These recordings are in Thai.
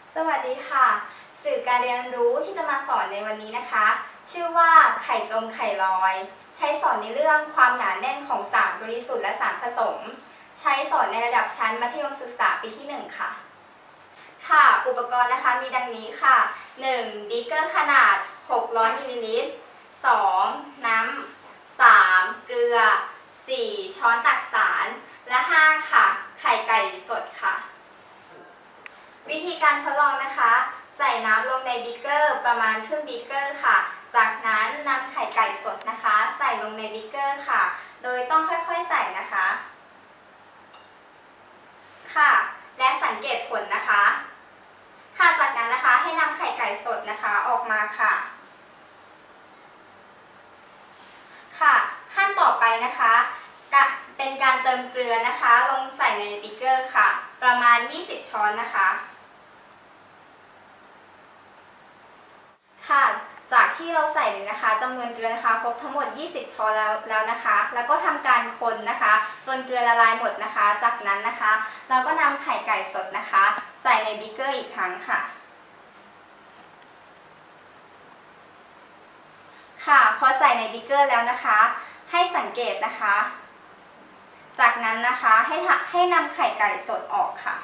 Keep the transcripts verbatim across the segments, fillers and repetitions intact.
สวัสดีค่ะสื่อการเรียนรู้ที่จะมาสอนในวันนี้นะคะชื่อว่าไข่จมไข่ลอยใช้สอนในเรื่องความหนาแน่นของสารบริสุทธิ์และสารผสมใช้สอนในระดับชั้นมัธยมศึกษาปีที่หนึ่งค่ะค่ะอุปกรณ์นะคะมีดังนี้ค่ะหนึ่งบีเกอร์ขนาดหกร้อยมิลลิลิตรสองน้ำสามเกลือสี่ช้อนตักสารและห้าค่ะไข่ไก่สดค่ะวิธีการทดลองนะคะใส่น้ำลงในบีเกอร์ประมาณครึ่งบีเกอร์ค่ะจากนั้นนำไข่ไก่สดนะคะใส่ลงในบีเกอร์ค่ะโดยต้องค่อยๆใส่นะคะค่ะและสังเกตผลนะคะค่ะจากนั้นนะคะให้นำไข่ไก่สดนะคะออกมาค่ะค่ะขั้นต่อไปนะคะเป็นการเติมเกลือนะคะลงใส่ในบีเกอร์ค่ะประมาณยี่สิบช้อนนะคะค่ะจากที่เราใส่เลยนะคะจำนวนเกลือนะคะครบทั้งหมดยี่สิบช้อนแล้วแล้วนะคะแล้วก็ทำการคนนะคะจนเกลือละลายหมดนะคะจากนั้นนะคะเราก็นำไข่ไก่สดนะคะใส่ในบีเกอร์อีกครั้งค่ะค่ะพอใส่ในบีเกอร์แล้วนะคะให้สังเกตนะคะจากนั้นนะคะให้ให้นำไข่ไก่สดออกค่ะ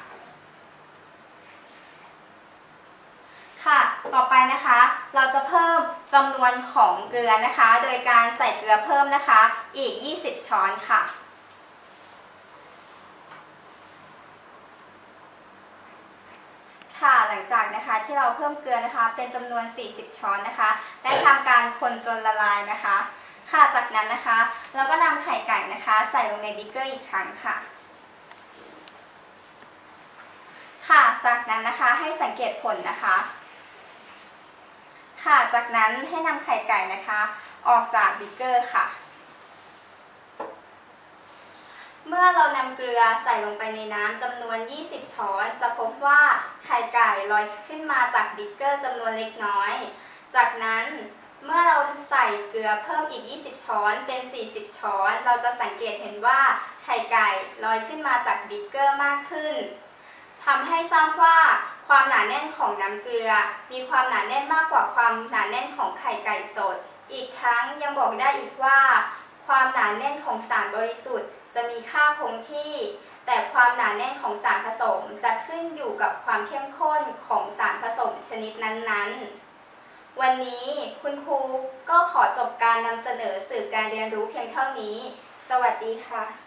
ค่ะต่อไปนะคะเราจะเพิ่มจำนวนของเกลือนะคะโดยการใส่เกลือเพิ่มนะคะอีกยี่สิบช้อนค่ะค่ะหลังจากนะคะที่เราเพิ่มเกลือนะคะเป็นจำนวนสี่สิบช้อนนะคะและทำการคนจนละลายนะคะค่ะจากนั้นนะคะเราก็นำไข่ไก่นะคะใส่ลงในบีเกอร์อีกครั้งค่ะค่ะจากนั้นนะคะให้สังเกตผลนะคะค่ะจากนั้นให้นำไข่ไก่นะคะออกจากบีเกอร์ค่ะเมื่อเรานำเกลือใส่ลงไปในน้ำจำนวนยี่สิบช้อนจะพบว่าไข่ไก่ลอยขึ้นมาจากบีเกอร์จำนวนเล็กน้อยจากนั้นเมื่อเราใส่เกลือเพิ่มอีกยี่สิบช้อนเป็นสี่สิบช้อนเราจะสังเกตเห็นว่าไข่ไก่ลอยขึ้นมาจากบีเกอร์มากขึ้นทำให้ทราบว่าความหนาแน่นของน้ำเกลือมีความหนาแน่นมากกว่าความหนาแน่นของไข่ไก่สดอีกทั้งยังบอกได้อีกว่าความหนาแน่นของสารบริสุทธิ์จะมีค่าคงที่แต่ความหนาแน่นของสารผสมจะขึ้นอยู่กับความเข้มข้นของสารผสมชนิดนั้นๆวันนี้คุณครูก็ขอจบการนำเสนอสื่อการเรียนรู้เพียงเท่านี้สวัสดีค่ะ